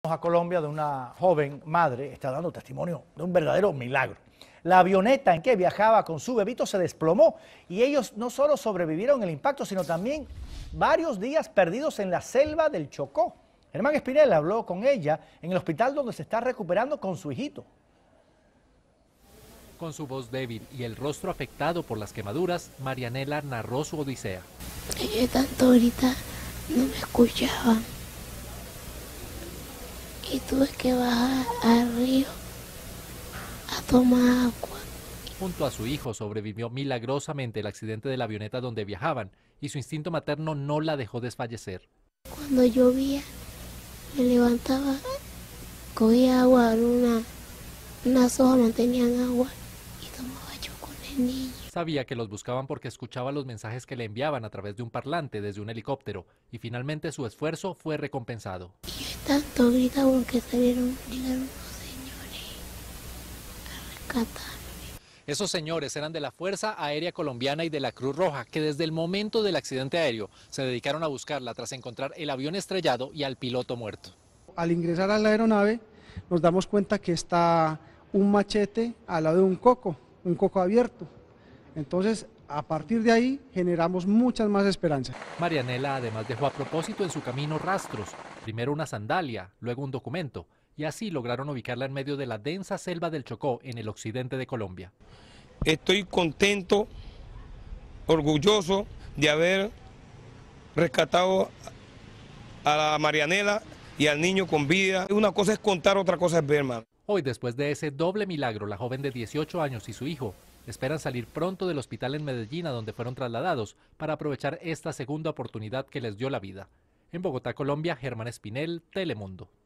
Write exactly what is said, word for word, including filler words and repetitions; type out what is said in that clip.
A Colombia, de una joven madre, está dando testimonio de un verdadero milagro. La avioneta en que viajaba con su bebito se desplomó y ellos no solo sobrevivieron el impacto, sino también varios días perdidos en la selva del Chocó. Germán Espinel habló con ella en el hospital donde se está recuperando con su hijito. Con su voz débil y el rostro afectado por las quemaduras, Marianela narró su odisea. Ellos tanto ahorita no me escuchaban. Y tuve que bajar al río a tomar agua. Junto a su hijo sobrevivió milagrosamente el accidente de la avioneta donde viajaban y su instinto materno no la dejó desfallecer. Cuando llovía, me levantaba, cogía agua en una, unas hojas, mantenían agua y tomaba yo con el niño. Sabía que los buscaban porque escuchaba los mensajes que le enviaban a través de un parlante desde un helicóptero y finalmente su esfuerzo fue recompensado. Y yo tanto gritaban que salieron, llegaron los señores a rescatarme. Esos señores eran de la Fuerza Aérea Colombiana y de la Cruz Roja, que desde el momento del accidente aéreo se dedicaron a buscarla tras encontrar el avión estrellado y al piloto muerto. Al ingresar a la aeronave nos damos cuenta que está un machete al lado de un coco, un coco abierto. Entonces, a partir de ahí generamos muchas más esperanzas. Marianela además dejó a propósito en su camino rastros, primero una sandalia, luego un documento, y así lograron ubicarla en medio de la densa selva del Chocó en el occidente de Colombia. Estoy contento, orgulloso de haber rescatado a la Marianela y al niño con vida. Una cosa es contar, otra cosa es ver, hermano. Hoy, después de ese doble milagro, la joven de dieciocho años y su hijo esperan salir pronto del hospital en Medellín, a donde fueron trasladados, para aprovechar esta segunda oportunidad que les dio la vida. En Bogotá, Colombia, Germán Espinel, Telemundo.